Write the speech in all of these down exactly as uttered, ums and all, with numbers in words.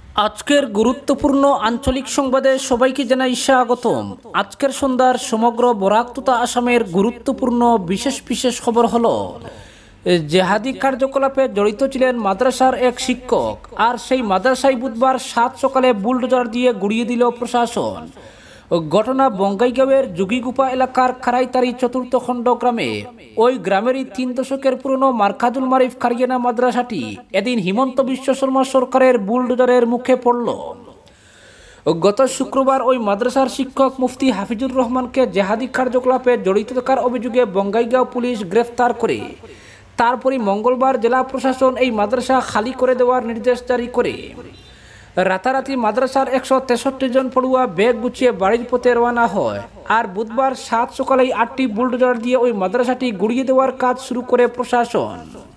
আজকের গুরুত্বপূর্ণ আঞ্চলিক সংবাদে সবাইকে জানাই স্বাগতম। আজকের সন্ধ্যার সমগ্র বরাক তথা আসামের গুরুত্বপূর্ণ বিশেষ বিশেষ খবর হলো, জেহাদি কার্যকলাপে জড়িত ছিলেন মাদ্রাসার এক শিক্ষক, আর সেই মাদ্রাসায় বুধবার সাত সকালে বুলডোজার দিয়ে গুড়িয়ে দিল প্রশাসন। ঘটনা বঙ্গাইগাঁওয়ের যোগীগুপা এলাকার খারাইতারি চতুর্থ খণ্ড গ্রামে। ওই গ্রামেরই তিন দশকের পুরনো মারকাজুল মারিফ খারিয়ানা মাদ্রাসাটি এদিন হিমন্ত বিশ্ব শর্মা সরকারের বুলডোজারের মুখে পড়ল। গত শুক্রবার ওই মাদ্রাসার শিক্ষক মুফতি হাফিজুর রহমানকে জেহাদি কার্যকলাপে জড়িত থাকার অভিযোগে বঙ্গাইগাঁও পুলিশ গ্রেফতার করে তারপরই মঙ্গলবার জেলা প্রশাসন এই মাদ্রাসা খালি করে দেওয়ার নির্দেশ জারি করে। রাতারাতি মাদ্রাসার একশো তেষট্টি জন পড়ুয়া ব্যাগ গুছিয়ে বাড়ির পথে রওনা হয়, আর বুধবার সাত সকালেই আটটি বুলডোজার দিয়ে ওই মাদ্রাসাটি গুড়িয়ে দেওয়ার কাজ শুরু করে প্রশাসন।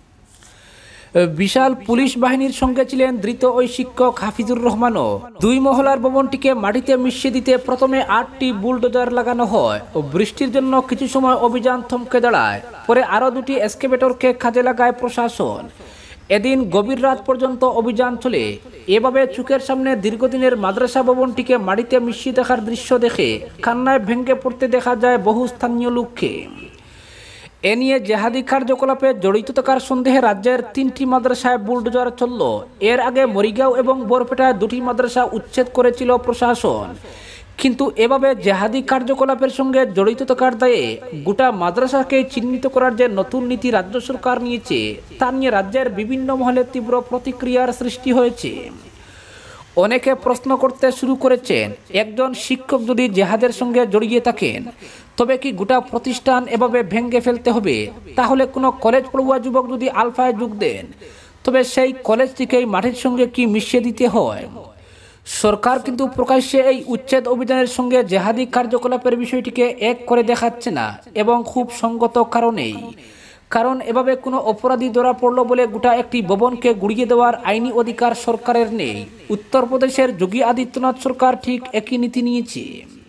বিশাল পুলিশ বাহিনীর সঙ্গে ছিলেন ধৃত ওই শিক্ষক হাফিজুর রহমানও। দুই মহলার ভবনটিকে মাটিতে মিশিয়ে দিতে প্রথমে আটটি বুলডোজার লাগানো হয় ও বৃষ্টির জন্য কিছু সময় অভিযান থমকে দাঁড়ায়। পরে আরও দুটি এক্সকেভেটরকে কাজে লাগায় প্রশাসন। এদিন গভীর রাত পর্যন্ত অভিযান চলে। এভাবে চোখের সামনে দীর্ঘদিনের মাদ্রাসা ভবনটিকে মাটিতে মিশিয়ে দেখার দৃশ্য দেখে কান্নায় ভেঙে পড়তে দেখা যায় বহু স্থানীয় লোককে। এ নিয়ে জেহাদি কার্যকলাপে জড়িত থাকার সন্দেহে রাজ্যের তিনটি মাদ্রাসায় বুলডোজার চলল। এর আগে মরিগাঁও এবং বরপেটায় দুটি মাদ্রাসা উচ্ছেদ করেছিল প্রশাসন, কিন্তু এভাবে জেহাদি কার্যকলাপের সঙ্গে জড়িত থাকার দায়ে গোটা মাদ্রাসাকে চিহ্নিত করার যে নতুন নীতি রাজ্য সরকার নিয়েছে, তা নিয়ে রাজ্যের বিভিন্ন মহলে তীব্র প্রতিক্রিয়ার সৃষ্টি হয়েছে। অনেকে প্রশ্ন করতে শুরু করেছেন, একজন শিক্ষক যদি জেহাদের সঙ্গে জড়িয়ে থাকেন তবে কি গোটা প্রতিষ্ঠান এভাবে ভেঙে ফেলতে হবে? তাহলে কোনো কলেজ পড়ুয়া যুবক যদি আলফায় যোগ দেন তবে সেই কলেজটিকেই মাটির সঙ্গে কি মিশিয়ে দিতে হয়? সরকার কিন্তু প্রকাশ্যে এই উচ্ছেদ অভিযানের সঙ্গে জেহাদি কার্যকলাপের বিষয়টিকে এক করে দেখাচ্ছে না, এবং খুব সঙ্গত কারণেই। কারণ এভাবে কোনো অপরাধী ধরা পড়ল বলে গোটা একটি ভবনকে গুড়িয়ে দেওয়ার আইনি অধিকার সরকারের নেই। উত্তরপ্রদেশের যোগী আদিত্যনাথ সরকার ঠিক একই নীতি নিয়েছে।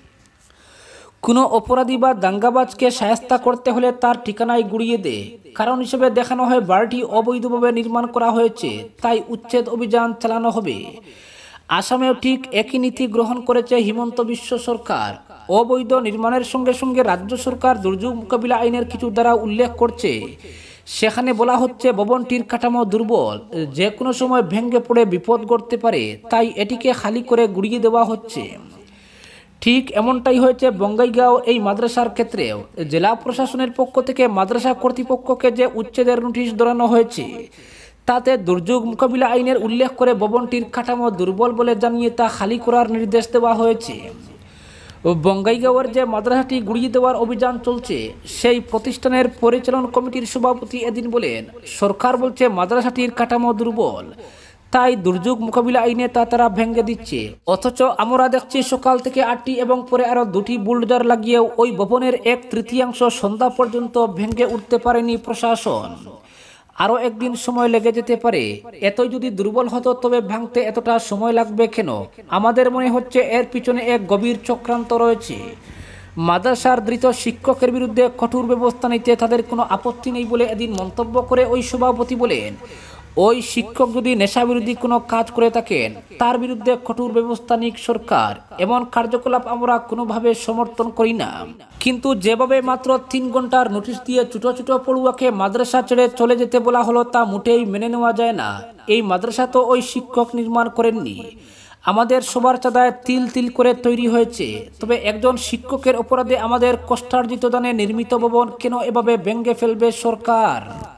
কোনো অপরাধী বা দাঙ্গাবাজকে শায়েস্তা করতে হলে তার ঠিকানায় গুড়িয়ে দেয়। কারণ হিসেবে দেখানো হয় বাড়িটি অবৈধভাবে নির্মাণ করা হয়েছে, তাই উচ্ছেদ অভিযান চালানো হবে। আসামেও ঠিক একই নীতি গ্রহণ করেছে হিমন্ত বিশ্ব সরকার। অবৈধ নির্মাণের সঙ্গে সঙ্গে রাজ্য সরকার দুর্যোগ মোকাবিলা আইনের কিছু দ্বারা উল্লেখ করছে। সেখানে বলা হচ্ছে ভবনটির কাঠামো দুর্বল, যে কোনো সময় ভেঙে পড়ে বিপদ ঘটতে পারে, তাই এটিকে খালি করে গুড়িয়ে দেওয়া হচ্ছে। ঠিক এমনটাই হয়েছে বঙ্গাইগাঁও এই মাদ্রাসার ক্ষেত্রেও। জেলা প্রশাসনের পক্ষ থেকে মাদ্রাসা কর্তৃপক্ষকে যে উচ্ছেদের নোটিশ ধরানো হয়েছে, তাতে দুর্যোগ মোকাবিলা আইনের উল্লেখ করে ভবনটির কাঠামো দুর্বল বলে জানিয়ে তা খালি করার নির্দেশ দেওয়া হয়েছে। বঙ্গাইগাঁওয়ের যে মাদ্রাসাটি গুড়িয়ে দেওয়ার অভিযান চলছে, সেই প্রতিষ্ঠানের পরিচালন কমিটির সভাপতি এদিন বলেন, সরকার বলছে মাদ্রাসাটির কাঠামো দুর্বল, তাই দুর্যোগ মোকাবিলা আইনে তা তারা ভেঙে দিচ্ছে। অথচ আমরা দেখছি সকাল থেকে আটটি এবং পরে আরও দুটি বুলডোজার লাগিয়েও ওই ভবনের এক তৃতীয়াংশ সন্ধ্যা পর্যন্ত ভেঙে উঠতে পারেনি প্রশাসন। আরও একদিন সময় লেগে যেতে পারে। এতই যদি দুর্বল হতো তবে ভাঙতে এতটা সময় লাগবে কেন? আমাদের মনে হচ্ছে এর পিছনে এক গভীর চক্রান্ত রয়েছে। মাদ্রাসার ধৃত শিক্ষকের বিরুদ্ধে কঠোর ব্যবস্থা নিতে তাদের কোনো আপত্তি নেই বলে এদিন মন্তব্য করে ওই সভাপতি বলেন, ওই শিক্ষক যদি নেশাবিরোধী কোনো কাজ করে থাকেন তার বিরুদ্ধে কঠোর ব্যবস্থা নিক সরকার। এমন কার্যকলাপ আমরা কোনোভাবে সমর্থন করি না, কিন্তু যেভাবে মাত্র তিন ঘন্টার নোটিশ দিয়ে ছোট ছোট পড়ুয়াকে মাদ্রাসা ছেড়ে চলে যেতে বলা হলো, তা মোটেই মেনে নেওয়া যায় না। এই মাদ্রাসা তো ওই শিক্ষক নির্মাণ করেননি, আমাদের সবার চাঁদায় তিল তিল করে তৈরি হয়েছে। তবে একজন শিক্ষকের অপরাধে আমাদের কষ্টার্জিত দানে নির্মিত ভবন কেন এভাবে ভেঙে ফেলবে সরকার?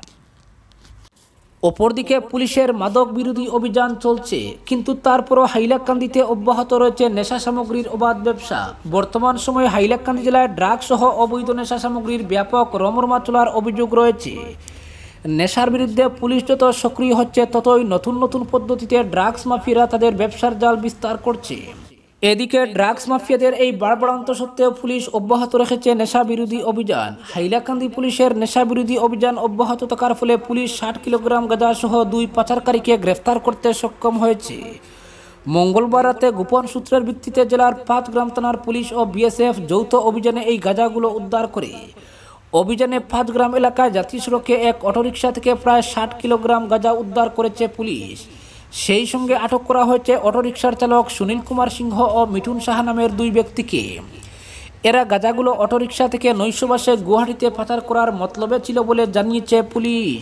অপরদিকে পুলিশের মাদক বিরোধী অভিযান চলছে, কিন্তু তারপরও হাইলাকান্দিতে অব্যাহত রয়েছে নেশা সামগ্রীর অবাধ ব্যবসা। বর্তমান সময়ে হাইলাকান্দি জেলায় ড্রাগ সহ অবৈধ নেশা সামগ্রীর ব্যাপক রমরমা চলার অভিযোগ রয়েছে। নেশার বিরুদ্ধে পুলিশ যত সক্রিয় হচ্ছে, ততই নতুন নতুন পদ্ধতিতে ড্রাগস মাফিয়ারা তাদের ব্যবসার জাল বিস্তার করছে। এদিকে ড্রাগস মাফিয়াদের এই বাড়বাড়ন্ত সত্ত্বেও পুলিশ অব্যাহত রেখেছে নেশা বিরোধী অভিযান। হাইলাকান্দি পুলিশের নেশা বিরোধী অভিযান অব্যাহত থাকার ফলে পুলিশ ষাট কিলোগ্রাম গাঁজা সহ দুই পাচারকারীকে গ্রেফতার করতে সক্ষম হয়েছে। মঙ্গলবার রাতে গোপন সূত্রের ভিত্তিতে জেলার পাঁচগ্রাম থানার পুলিশ ও বিএসএফ যৌথ অভিযানে এই গাঁজাগুলো উদ্ধার করে। অভিযানে পাঁচগ্রাম এলাকায় জাতীয় সড়কে এক অটোরিকশা থেকে প্রায় ষাট কিলোগ্রাম গাঁজা উদ্ধার করেছে পুলিশ। সেই সঙ্গে আটক করা হয়েছে অটোরিকশার চালক সুনীল কুমার সিংহ ও মিঠুন সাহা নামের দুই ব্যক্তিকে। এরা গাঁজাগুলো অটোরিকশা থেকে নৈশবাসে গুয়াহাটিতে পাচার করার মতলবে ছিল বলে জানিয়েছে পুলিশ।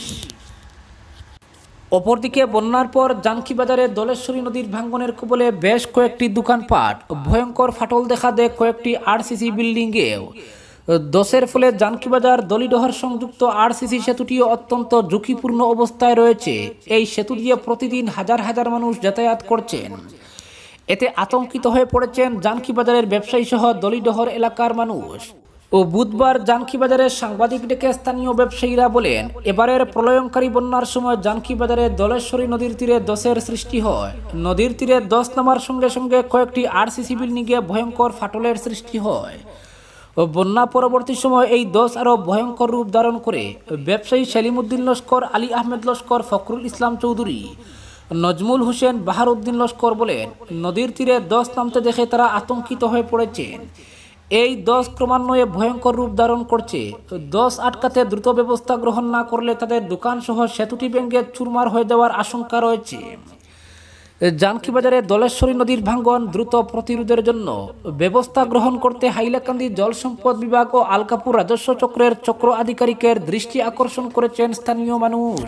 অপরদিকে বন্যার পর জানকীবাজারে দলেশ্বরী নদীর ভাঙ্গনের কবলে বেশ কয়েকটি দোকানপাট, ভয়ঙ্কর ফাটল দেখা দেয় কয়েকটি আরসিসি বিল্ডিংয়েও। দোষের ফলে জানকীবাজার দলিডহর সংযুক্ত আরসিসি সেতুটিও অত্যন্ত ঝুঁকিপূর্ণ অবস্থায় রয়েছে। এই সেতু দিয়ে প্রতিদিন হাজার হাজার মানুষ যাতায়াত করছেন। এতে আতঙ্কিত হয়ে পড়েছেন জানকীবাজারের ব্যবসায়ী সহ দলিডহর এলাকার মানুষ। ও বুধবার জানকীবাজারের সাংবাদিক ডেকে স্থানীয় ব্যবসায়ীরা বলেন, এবারের প্রলয়ঙ্কারী বন্যার সময় জানকীবাজারে দলেশ্বরী নদীর তীরে দোষের সৃষ্টি হয়। নদীর তীরে দোষ নামার সঙ্গে সঙ্গে কয়েকটি আরসিসি বিল্ডিংয়ে ভয়ঙ্কর ফাটলের সৃষ্টি হয়। ও বন্যা পরবর্তী সময় এই দোষ আরও ভয়ঙ্কর রূপ ধারণ করে। ব্যবসায়ী সেলিমউদ্দিন লস্কর, আলী আহমেদ লস্কর, ফখরুল ইসলাম চৌধুরী, নজমুল হোসেন, বাহারউদ্দিন লস্কর বলেন, নদীর তীরে দোষ নামতে দেখে তারা আতঙ্কিত হয়ে পড়েছেন। এই দোষ ক্রমান্বয়ে ভয়ঙ্কর রূপ ধারণ করছে। দোষ আটকাতে দ্রুত ব্যবস্থা গ্রহণ না করলে তাদের দোকানসহ সেতুটি ভেঙে চুরমার হয়ে যাওয়ার আশঙ্কা রয়েছে। জানকীবাজারে দলেশ্বরী নদীর ভাঙ্গন দ্রুত প্রতিরোধের জন্য ব্যবস্থা গ্রহণ করতে হাইলাকান্দি জল সম্পদ বিভাগ ও আলকাপুর রাজস্ব চক্রের চক্র আধিকারিকের দৃষ্টি আকর্ষণ করেছেন স্থানীয় মানুষ।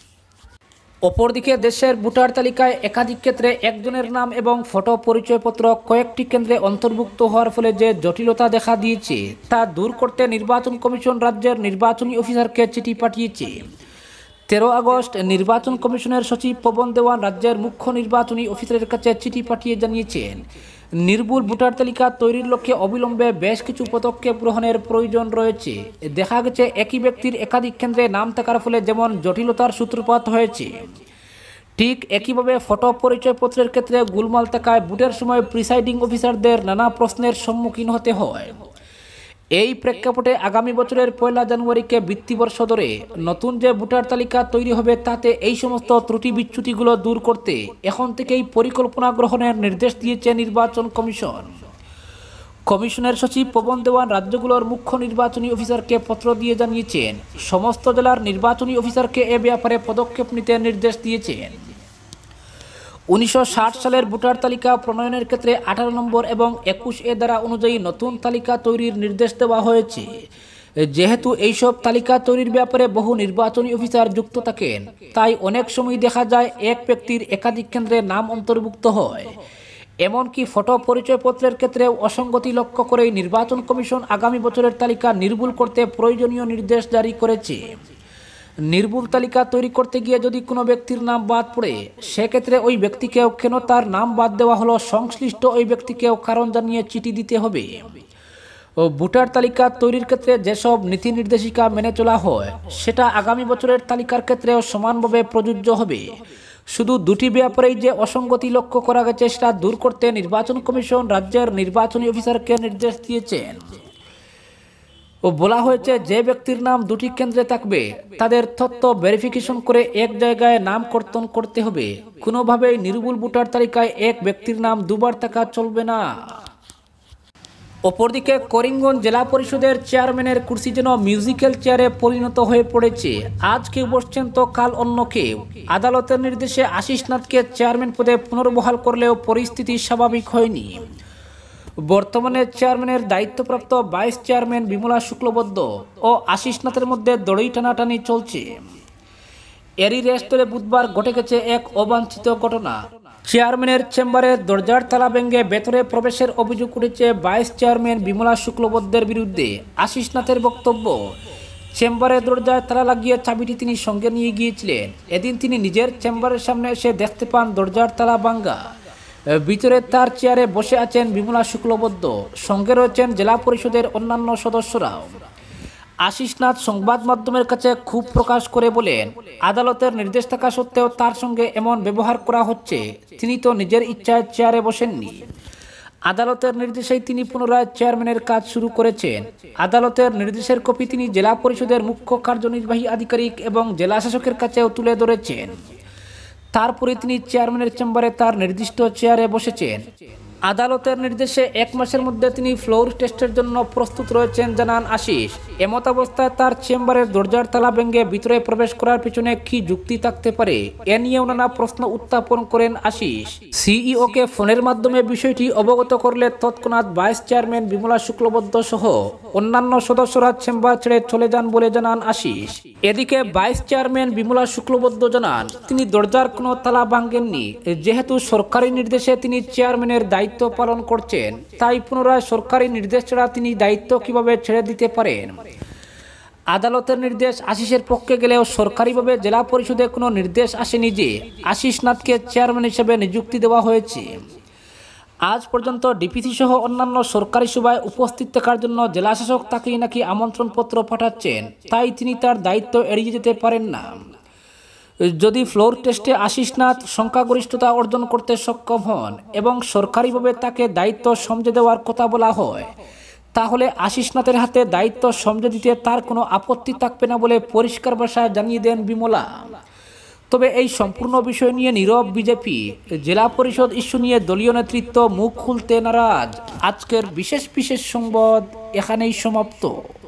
অপরদিকে দেশের ভোটার তালিকায় একাধিক ক্ষেত্রে একজনের নাম এবং ফটো পরিচয়পত্র কয়েকটি কেন্দ্রে অন্তর্ভুক্ত হওয়ার ফলে যে জটিলতা দেখা দিয়েছে তা দূর করতে নির্বাচন কমিশন রাজ্যের নির্বাচনী অফিসারকে চিঠি পাঠিয়েছে। তেরো আগস্ট নির্বাচন কমিশনের সচিব পবন দেওয়ান রাজ্যের মুখ্য নির্বাচনী অফিসারের কাছে চিঠি পাঠিয়ে জানিয়েছেন, নির্ভুল ভোটার তালিকা তৈরির লক্ষ্যে অবিলম্বে বেশ কিছু পদক্ষেপ গ্রহণের প্রয়োজন রয়েছে। দেখা গেছে একই ব্যক্তির একাধিক কেন্দ্রে নাম থাকার ফলে যেমন জটিলতার সূত্রপাত হয়েছে, ঠিক একইভাবে ফটো পরিচয়পত্রের ক্ষেত্রে গোলমাল থাকায় ভোটের সময় প্রিসাইডিং অফিসারদের নানা প্রশ্নের সম্মুখীন হতে হয়। এই প্রেক্ষাপটে আগামী বছরের পয়লা জানুয়ারিকে বৃত্তিবর্ষ ধরে নতুন যে ভোটার তালিকা তৈরি হবে তাতে এই সমস্ত ত্রুটি বিচ্যুতিগুলো দূর করতে এখন থেকেই পরিকল্পনা গ্রহণের নির্দেশ দিয়েছে নির্বাচন কমিশন। কমিশনের সচিব পবন দেওয়ান রাজ্যগুলোর মুখ্য নির্বাচনী অফিসারকে পত্র দিয়ে জানিয়েছেন, সমস্ত জেলার নির্বাচনী অফিসারকে এ ব্যাপারে পদক্ষেপ নিতে নির্দেশ দিয়েছেন। উনিশশো ষাট সালের ভোটার তালিকা প্রণয়নের ক্ষেত্রে আঠারো নম্বর এবং একুশ এ ধারা অনুযায়ী নতুন তালিকা তৈরির নির্দেশ দেওয়া হয়েছে। যেহেতু এইসব তালিকা তৈরির ব্যাপারে বহু নির্বাচনী অফিসার যুক্ত থাকেন, তাই অনেক সময় দেখা যায় এক ব্যক্তির একাধিক কেন্দ্রে নাম অন্তর্ভুক্ত হয়। এমনকি ফটো পরিচয়পত্রের ক্ষেত্রে অসঙ্গতি লক্ষ্য করেই নির্বাচন কমিশন আগামী বছরের তালিকা নির্ভুল করতে প্রয়োজনীয় নির্দেশ জারি করেছে। নির্ভুল তালিকা তৈরি করতে গিয়ে যদি কোনো ব্যক্তির নাম বাদ পড়ে, সেক্ষেত্রে ওই ব্যক্তিকেও কেন তার নাম বাদ দেওয়া হলো সংশ্লিষ্ট ওই ব্যক্তিকেও কারণ জানিয়ে চিঠি দিতে হবে। ও ভোটার তালিকা তৈরির ক্ষেত্রে যেসব নীতি নির্দেশিকা মেনে চলা হয় সেটা আগামী বছরের তালিকার ক্ষেত্রেও সমানভাবে প্রযোজ্য হবে। শুধু দুটি ব্যাপারেই যে অসঙ্গতি লক্ষ্য করা গেছে সেটা দূর করতে নির্বাচন কমিশন রাজ্যের নির্বাচনী অফিসারকে নির্দেশ দিয়েছেন। ও বলা হয়েছে, যে ব্যক্তির নাম দুটি কেন্দ্রে থাকবে তাদের তথ্য ভেরিফিকেশন করে এক জায়গায় নাম কর্তন করতে হবে। কোনোভাবেই নির্ভুল ভোটার তালিকায় এক ব্যক্তির নাম দুবার থাকা চলবে না। অপরদিকে করিমগঞ্জ জেলা পরিষদের চেয়ারম্যানের কুর্সি যেন মিউজিক্যাল চেয়ারে পরিণত হয়ে পড়েছে। আজ কেউ বসছেন তো কাল অন্য কেউ। আদালতের নির্দেশে আশিস নাথকে চেয়ারম্যান পদে পুনর্বহাল করলেও পরিস্থিতি স্বাভাবিক হয়নি। বর্তমানে চেয়ারম্যানের দায়িত্বপ্রাপ্ত ভাইস চেয়ারম্যান বিমলা শুক্লবৈদ্য ও আশিস নাথের মধ্যে দড়ি টানাটানি চলছে। এরই রেশ ধরে বুধবার ঘটে গেছে এক অবাঞ্ছিত ঘটনা। চেয়ারম্যানের চেম্বারের দরজার তালা ভেঙে ভেতরে প্রবেশের অভিযোগ উঠেছে ভাইস চেয়ারম্যান বিমলা শুক্লবৈদ্যের বিরুদ্ধে। আশিস নাথের বক্তব্য, চেম্বারের দরজায় তালা লাগিয়ে চাবিটি তিনি সঙ্গে নিয়ে গিয়েছিলেন। এদিন তিনি নিজের চেম্বারের সামনে এসে দেখতে পান দরজার তালা ভাঙা। ভিতরে তার চেয়ারে বসে আছেন বিমলা শুক্লবৈদ্য, সঙ্গে রয়েছেন জেলা পরিষদের অন্যান্য সদস্যরাও। আশিস নাথ সংবাদ মাধ্যমের কাছে ক্ষোভ প্রকাশ করে বলেন, আদালতের নির্দেশ থাকা সত্ত্বেও তার সঙ্গে এমন ব্যবহার করা হচ্ছে। তিনি তো নিজের ইচ্ছায় চেয়ারে বসেননি। আদালতের নির্দেশেই তিনি পুনরায় চেয়ারম্যানের কাজ শুরু করেছেন। আদালতের নির্দেশের কপি তিনি জেলা পরিষদের মুখ্য কার্যনির্বাহী আধিকারিক এবং জেলা শাসকের কাছেও তুলে ধরেছেন। তারপরে তিনি চেয়ারম্যানের চেম্বারে তার নির্দিষ্ট চেয়ারে বসেছেন। আদালতের নির্দেশে এক মাসের মধ্যে তিনি ফ্লোর টেস্টের জন্য প্রস্তুত রয়েছেন জানান আশিস। এমত অবস্থায় তার চেম্বারের দরজার তালা ভেঙে ভিতরে প্রবেশ করার পিছনে কি যুক্তি থাকতে পারে, এ নিয়েও নানা প্রশ্ন উত্থাপন করেন আশিস। সিইওকে ফোনের মাধ্যমে বিষয়টি অবগত করলে তৎক্ষণাৎ ভাইস চেয়ারম্যান বিমলা শুক্লবৈদ্য সহ অন্যান্য সদস্যরা চেম্বার ছেড়ে চলে যান বলে জানান আশিস। এদিকে ভাইস চেয়ারম্যান বিমলা শুক্লবৈদ্য জানান তিনি দরজার কোনো তালা ভাঙেননি, যেহেতু সরকারি নির্দেশে তিনি চেয়ারম্যানের দায়িত্ব পালন করছেন, তাই পুনরায় সরকারি নির্দেশ ছাড়া তিনি দায়িত্ব কিভাবে ছেড়ে দিতে পারেন। আদালতের নির্দেশ আশিসের পক্ষে গেলেও সরকারিভাবে জেলা পরিষদে কোনো নির্দেশ আসেনি যে আশিস নাথকে চেয়ারম্যান হিসেবে নিযুক্তি দেওয়া হয়েছে। আজ পর্যন্ত ডিপিসি সহ অন্যান্য সরকারি সভায় উপস্থিত থাকার জন্য জেলাশাসক তাকেই নাকি আমন্ত্রণপত্র পাঠাচ্ছেন, তাই তিনি তার দায়িত্ব এড়িয়ে যেতে পারেন না। যদি ফ্লোর টেস্টে আশিস নাথ সংখ্যাগরিষ্ঠতা অর্জন করতে সক্ষম হন এবং সরকারিভাবে তাকে দায়িত্ব সমঝে দেওয়ার কথা বলা হয়, তাহলে আশিস নাথের হাতে দায়িত্ব সমঝে দিতে তার কোনো আপত্তি থাকবে না বলে পরিষ্কার ভাষায় জানিয়ে দেন বিমলা। তবে এই সম্পূর্ণ বিষয় নিয়ে নীরব বিজেপি। জেলা পরিষদ ইস্যু নিয়ে দলীয় নেতৃত্ব মুখ খুলতে নারাজ। আজকের বিশেষ বিশেষ সংবাদ এখানেই সমাপ্ত।